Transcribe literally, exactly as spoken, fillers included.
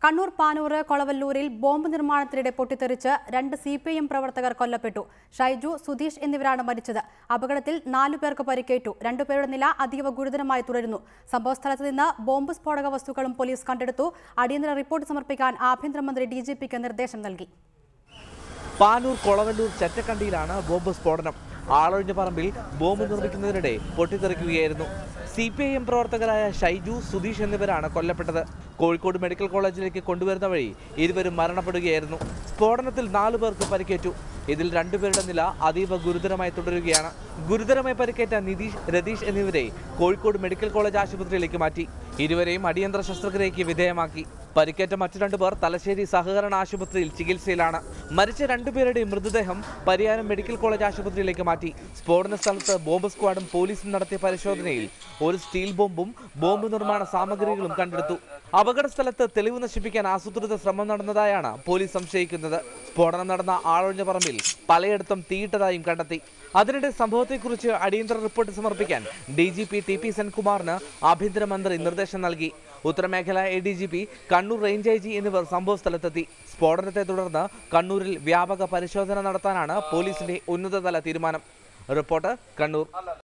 കണ്ണൂർ പാനൂർ കൊളവല്ലൂരിൽ ബോംബ് നിർമ്മാണത്തിനിടെ പൊട്ടിത്തെറിച്ച് രണ്ട് സി പി ഐ എം പ്രവർത്തകർ കൊല്ലപ്പെട്ടു. ഷൈജു, സുധീഷ് എന്നിവരാണ് മരിച്ചത്. അപകടത്തിൽ നാലു പേർക്ക് പരിക്കേറ്റു. രണ്ടുപേരുടെ നില അതീവ ഗുരുതരമായി തുടരുന്നു. സംഭവസ്ഥലത്ത് നിന്ന് ബോംബ് സ്ഫോടക വസ്തുക്കളും പോലീസ് കണ്ടെടുത്തു. അടിയന്തര റിപ്പോർട്ട് സമർപ്പിക്കാൻ ആഭ്യന്തരമന്ത്രി ഡി ജി പിക്ക് നിർദ്ദേശം നൽകി. പാനൂർ കൊളവല്ലൂർ ചെറ്റക്കണ്ടിയിലാണ് ബോംബ് സ്ഫോടനം. ആളൊഴിഞ്ഞ പറമ്പിൽ ബോംബ് നിർമ്മിക്കുന്നതിനിടെ പൊട്ടിത്തെറിക്കുകയായിരുന്നു. സി പി ഐ എം പ്രവർത്തകരായ ഷൈജു, സുധീഷ് എന്നിവരാണ് കൊല്ലപ്പെട്ടത്. കോഴിക്കോട് മെഡിക്കൽ കോളേജിലേക്ക് കൊണ്ടുവരുന്ന വഴി ഇരുവരും മരണപ്പെടുകയായിരുന്നു. സ്ഫോടനത്തിൽ നാലു പേർക്ക് പരിക്കേറ്റു. ഇതിൽ രണ്ടുപേരുടെ നില അതീവ ഗുരുതരമായി തുടരുകയാണ്. ഗുരുതരമായി പരിക്കേറ്റ നിതീഷ്, രതീഷ് എന്നിവരെ കോഴിക്കോട് മെഡിക്കൽ കോളേജ് ആശുപത്രിയിലേക്ക് മാറ്റി. ഇരുവരെയും അടിയന്തര ശസ്ത്രക്രിയയ്ക്ക് വിധേയമാക്കി. പരിക്കേറ്റ മറ്റു രണ്ടുപേർ തലശ്ശേരി സഹകരണ ആശുപത്രിയിൽ ചികിത്സയിലാണ്. മരിച്ച രണ്ടുപേരുടെയും മൃതദേഹം പരിയാരം മെഡിക്കൽ കോളേജ് ആശുപത്രിയിലേക്ക് മാറ്റി. സ്ഫോടന സ്ഥലത്ത് ബോംബ് സ്ക്വാഡും പോലീസും നടത്തിയ പരിശോധനയിൽ ഒരു സ്റ്റീൽ ബോംബും ബോംബ് നിർമ്മാണ സാമഗ്രികളും കണ്ടെടുത്തു. അപകട സ്ഥലത്ത് തെളിവ് നശിപ്പിക്കാൻ ആസൂത്രിത ശ്രമം നടന്നതായാണ് പോലീസ് സംശയിക്കുന്നത്. സ്ഫോടനം നടന്ന ആളൊഴിഞ്ഞ പറമ്പിൽ പലയിടത്തും തീയിട്ടതായും കണ്ടെത്തി. അതിനിടെ സംഭവത്തെക്കുറിച്ച് അടിയന്തര റിപ്പോർട്ട് സമർപ്പിക്കാൻ D G P T P സെൻകുമാറിന് ആഭ്യന്തരമന്ത്രി നിർദ്ദേശം നൽകി. ഉത്തരമേഖല A D G P, Kannur range I G എന്നിവർ സംഭവസ്ഥലത്തെത്തി. സ്ഫോടനത്തെ തുടർന്ന് കണ്ണൂരിൽ വ്യാപക പരിശോധന നടത്താനാണ് പോലീസിന്റെ ഉന്നതതല തീരുമാനം. റിപ്പോർട്ടർ, കണ്ണൂർ.